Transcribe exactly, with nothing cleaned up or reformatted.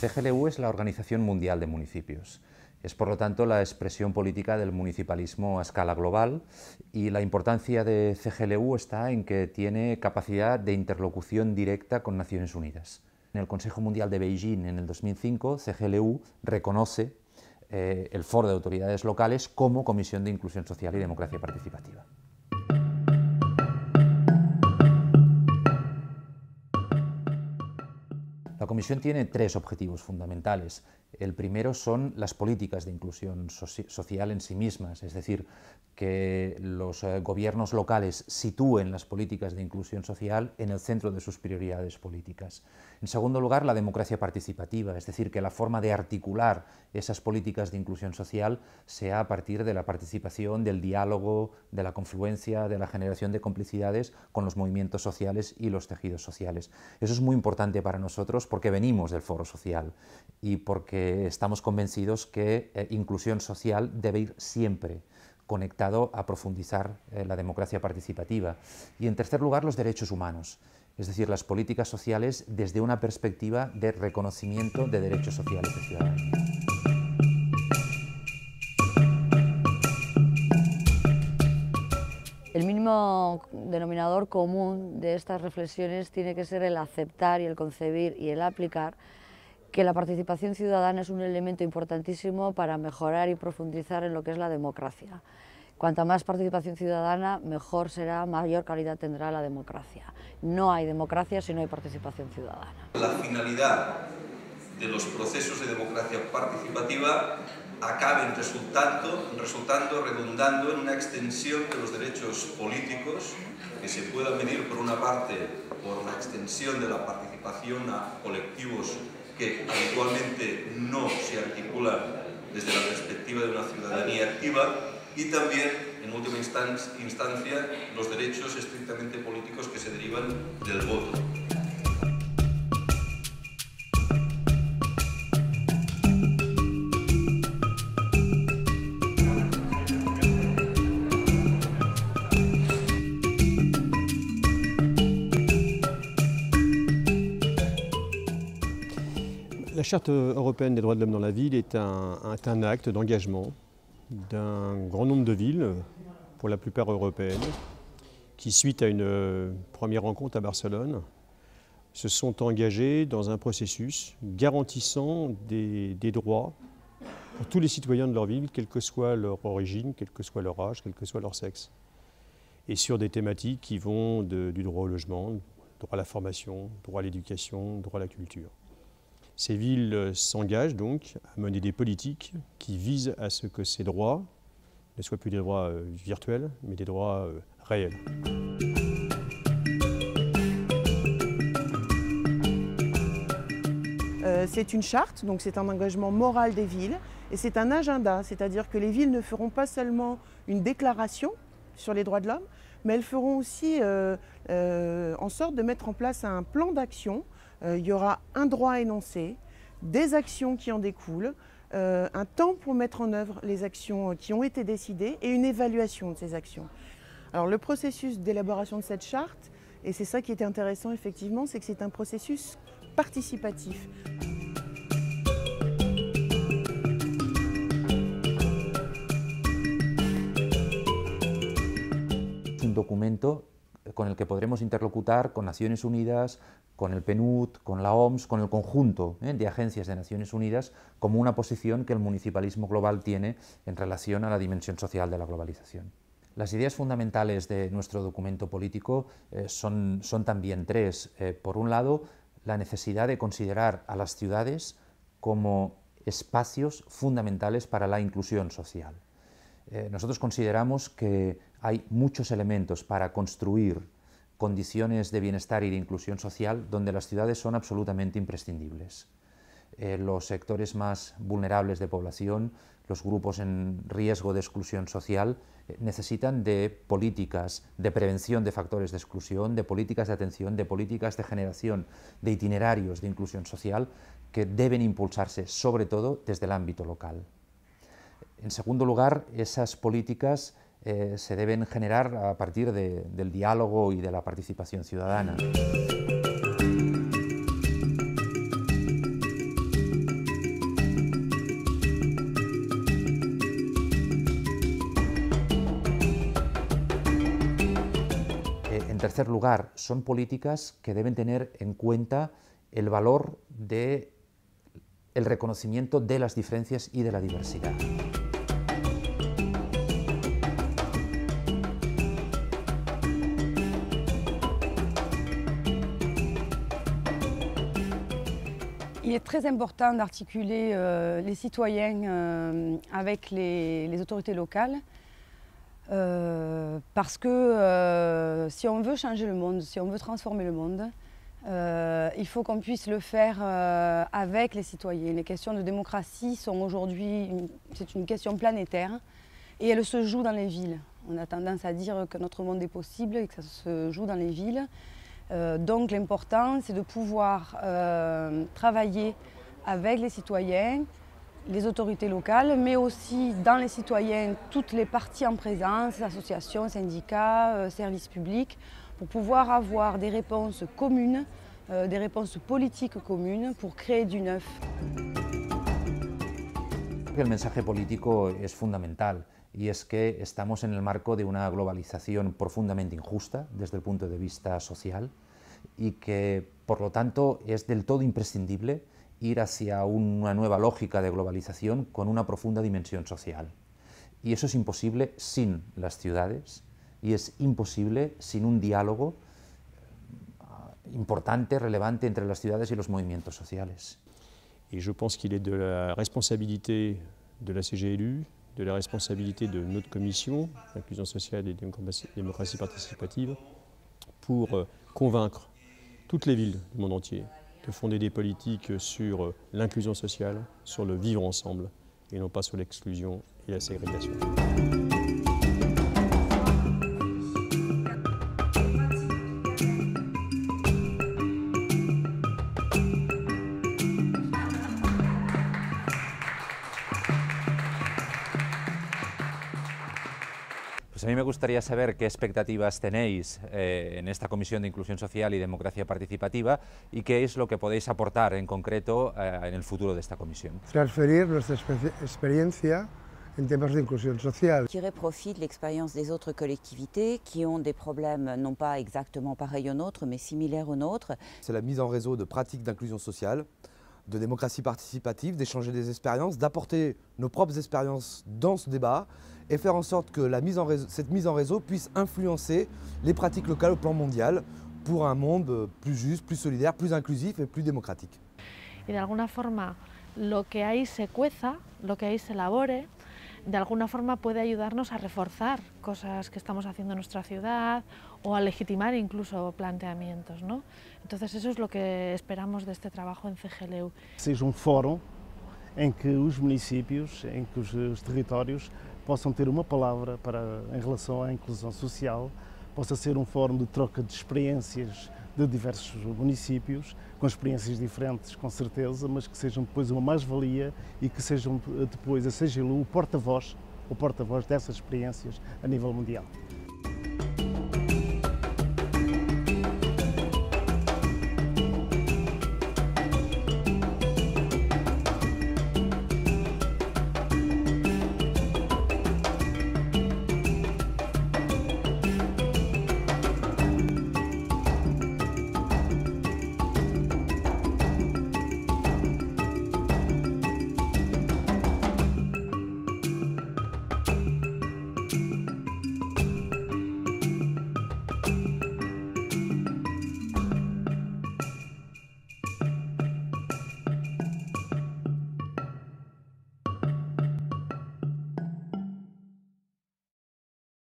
C G L U es la Organización Mundial de Municipios. Es, por lo tanto, la expresión política del municipalismo a escala global, y la importancia de C G L U está en que tiene capacidad de interlocución directa con Naciones Unidas. En el Consejo Mundial de Beijing en el dos mil cinco, C G L U reconoce eh, el Foro de Autoridades Locales como Comisión de Inclusión Social y Democracia Participativa. La Comisión tiene tres objetivos fundamentales. El primero son las políticas de inclusión social en sí mismas, es decir, que los eh, gobiernos locales sitúen las políticas de inclusión social en el centro de sus prioridades políticas. En segundo lugar, la democracia participativa, es decir, que la forma de articular esas políticas de inclusión social sea a partir de la participación, del diálogo, de la confluencia, de la generación de complicidades con los movimientos sociales y los tejidos sociales. Eso es muy importante para nosotros porque venimos del foro social y porque estamos convencidos que eh, inclusión social debe ir siempre conectado a profundizar eh, la democracia participativa. Y en tercer lugar, los derechos humanos, es decir, las políticas sociales desde una perspectiva de reconocimiento de derechos sociales de ciudadanía. El mínimo denominador común de estas reflexiones tiene que ser el aceptar y el concebir y el aplicar que la participación ciudadana es un elemento importantísimo para mejorar y profundizar en lo que es la democracia. Cuanta más participación ciudadana, mejor será, mayor calidad tendrá la democracia. No hay democracia si no hay participación ciudadana. La finalidad de los procesos de democracia participativa acaben resultando, resultando, redundando en una extensión de los derechos políticos que se puedan medir, por una parte, por la extensión de la participación a colectivos que habitualmente no se articulan desde la perspectiva de una ciudadanía activa, y también, en última instancia, los derechos estrictamente políticos que se derivan del voto. La Charte européenne des droits de l'homme dans la ville est un, est un acte d'engagement d'un grand nombre de villes, pour la plupart européennes, qui, suite à une première rencontre à Barcelone, se sont engagées dans un processus garantissant des, des droits pour tous les citoyens de leur ville, quelle que soit leur origine, quel que soit leur âge, quel que soit leur sexe, et sur des thématiques qui vont de, du droit au logement, droit à la formation, droit à l'éducation, droit à la culture. Ces villes s'engagent donc à mener des politiques qui visent à ce que ces droits ne soient plus des droits virtuels, mais des droits réels. Euh, c'est une charte, donc c'est un engagement moral des villes, et c'est un agenda, c'est-à-dire que les villes ne feront pas seulement une déclaration sur les droits de l'homme, mais elles feront aussi euh, euh, en sorte de mettre en place un plan d'action. Euh, il y aura un droit énoncé, des actions qui en découlent, euh, un temps pour mettre en œuvre les actions qui ont été décidées et une évaluation de ces actions. Alors le processus d'élaboration de cette charte, et c'est ça qui est intéressant effectivement, c'est que c'est un processus participatif. Un documento con el que podremos interlocutar con Naciones Unidas, con el P N U D, con la O M S, con el conjunto ¿eh? de agencias de Naciones Unidas, como una posición que el municipalismo global tiene en relación a la dimensión social de la globalización. Las ideas fundamentales de nuestro documento político eh, son, son también tres. Eh, por un lado, la necesidad de considerar a las ciudades como espacios fundamentales para la inclusión social. Eh, nosotros consideramos que hay muchos elementos para construir condiciones de bienestar y de inclusión social donde las ciudades son absolutamente imprescindibles. Eh, los sectores más vulnerables de población, los grupos en riesgo de exclusión social, eh, necesitan de políticas de prevención de factores de exclusión, de políticas de atención, de políticas de generación de itinerarios de inclusión social que deben impulsarse sobre todo desde el ámbito local. En segundo lugar, esas políticas eh, se deben generar a partir de, del diálogo y de la participación ciudadana. tercer lugar, son políticas que deben tener en cuenta el valor del reconocimiento de las diferencias y de la diversidad. Il est très important d'articuler euh, les citoyens euh, avec les, les autorités locales euh, parce que euh, si on veut changer le monde, si on veut transformer le monde, euh, il faut qu'on puisse le faire euh, avec les citoyens. Les questions de démocratie sont aujourd'hui, c'est une question planétaire et elle se joue dans les villes. On a tendance à dire que notre monde est possible et que ça se joue dans les villes. Euh, donc l'important, c'est de pouvoir euh, travailler avec les citoyens, les autorités locales, mais aussi dans les citoyens, toutes les parties en présence, associations, syndicats, euh, services publics, pour pouvoir avoir des réponses communes, euh, des réponses politiques communes pour créer du neuf. El mensaje político es fundamental. Y es que estamos en el marco de una globalización profundamente injusta desde el punto de vista social y que, por lo tanto, es del todo imprescindible ir hacia una nueva lógica de globalización con una profunda dimensión social. Y eso es imposible sin las ciudades y es imposible sin un diálogo importante, relevante entre las ciudades y los movimientos sociales. Et je pense qu'il est de la responsabilité de la C G L U, de la responsabilité de notre commission, l'inclusion sociale et démocratie participative, pour convaincre toutes les villes du monde entier de fonder des politiques sur l'inclusion sociale, sur le vivre ensemble, et non pas sur l'exclusion et la ségrégation. Pues a mí me gustaría saber qué expectativas tenéis eh, en esta Comisión de Inclusión Social y Democracia Participativa y qué es lo que podéis aportar en concreto eh, en el futuro de esta comisión. Transferir nuestra experiencia en temas de inclusión social. Tirer profit de l'expérience des autres collectivités qui ont des problèmes non pas exactement pareils aux nôtres, mais similaires aux nôtres. C'est la mise en réseau de pratiques d'inclusion sociale, de démocratie participative, d'échanger des expériences, d'apporter nos propres expériences dans ce débat et faire en sorte que la mise en réseau, cette mise en réseau puisse influencer les pratiques locales au plan mondial pour un monde plus juste, plus solidaire, plus inclusif et plus démocratique. Y de alguna forma lo que ahí se cueza, lo que ahí se elabore, de alguna forma puede ayudarnos a reforzar cosas que estamos haciendo en nuestra ciudad o a legitimar incluso planteamientos, ¿no? Entonces eso es lo que esperamos de este trabajo en C G L U. Seja um fórum em que os municípios, em que os, os territórios possam ter uma palavra para, em relação à inclusão social, possa ser um fórum de troca de experiências de diversos municípios, com experiências diferentes, com certeza, mas que sejam depois uma mais-valia e que sejam depois a C G L U o porta-voz, o porta-voz dessas experiências a nível mundial.